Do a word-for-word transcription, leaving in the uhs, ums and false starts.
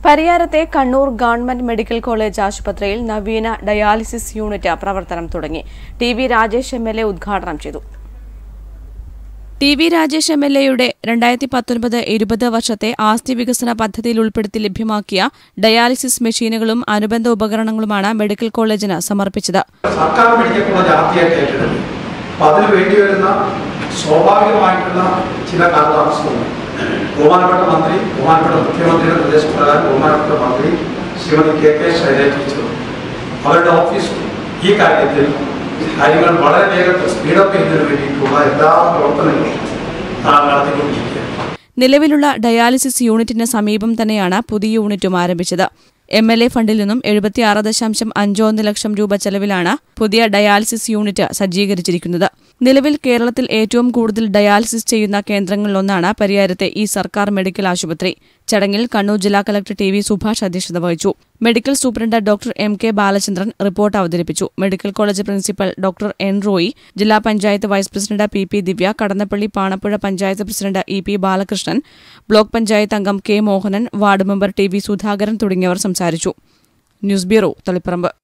പരിയാരത്തെ Kannur government medical college ആശുപത്രിയിൽ നവീന dialysis unit പ്രവർത്തനം തുടങ്ങി. T V Rajesh M L A ഉദ്ഘാടനം ചെയ്തു. T V Rajesh M L എയുടെ രണ്ടായിരത്തി പത്തൊൻപത് ഇരുപത് വർഷത്തെ ആസ്തി വികസന പദ്ധതിയിൽ ഉൾപ്പെടുത്തി ലഭ്യമാക്കിയ ഡയാലിസിസ് മെഷീനുകളും അനുബന്ധ ഉപകരണങ്ങളുമാണ് മെഡിക്കൽ കോളേജിന് സമർപ്പിച്ചത്. സർക്കാർ മെഡിക്കൽ കോളേജ് ആദ്യമായിട്ട് ഏറ്റെടുത്തു. അതിന് വേണ്ടി വരുന്ന സ്വാഭാവികമായിട്ടുള്ള ചില കാലതാമസങ്ങളുണ്ട്. ബഹുമാനപ്പെട്ട മന്ത്രി ബഹുമാനപ്പെട്ട മുഖ്യമന്ത്രിയുടെ നിർദ്ദേശപ്രകാരം ബഹുമാനപ്പെട്ട മന്ത്രി ശ്രീമതി കെ കെ ശൈലജ ടീച്ചർ അവരുടെ ഓഫീസും ഈ കാര്യത്തിൽ കാര്യങ്ങൾ വളരെ വേഗത്തിൽ സ്പീഡപ്പ് ചെയ്യുന്നതിന് വേണ്ടിയിട്ടുള്ള എല്ലാ പ്രവർത്തനങ്ങളും നടത്തിക്കൊണ്ടിരിക്കുകയാണ്. നിലവിലുള്ള ഡയാലിസിസ് യൂണിറ്റിന് സമീപം തന്നെയാണ് പുതിയ യൂണിറ്റും ആരംഭിച്ചത്. എം എൽ എ ഫണ്ടിൽ നിന്നും എഴുപത്തിയാറ് ദശാംശം അഞ്ചൊന്ന് ലക്ഷം രൂപ ചെലവിലാണ് പുതിയ ഡയാലിസിസ് യൂണിറ്റ് സജ്ജീകരിച്ചിരിക്കുന്നത്. നിലവിൽ കേരളത്തിൽ ഏറ്റവും കൂടുതൽ ഡയാലിസിസ് ചെയ്യുന്ന കേന്ദ്രങ്ങളിലൊന്നാണ് പരിയാരത്തെ ഈ സർക്കാർ മെഡിക്കൽ ആശുപത്രി. ചടങ്ങിൽ കണ്ണൂർ ജില്ലാ കളക്ടർ ടി വി സുഭാഷ് അധ്യക്ഷത വഹിച്ചു. Medical superintendent doctor M K Balachandran report അവതരിപ്പിച്ചു. Medical college principal doctor N Roy, ജില്ലാ panchayat vice president P P Divya, Kadannappally Panappuzha panchayat president E P Balakrishnan, block panchayat അംഗം K Mohanan, ward member T V Sudhakaran തുടങ്ങിയവർ സംസാരിച്ചു. News bureau, Taliparamba.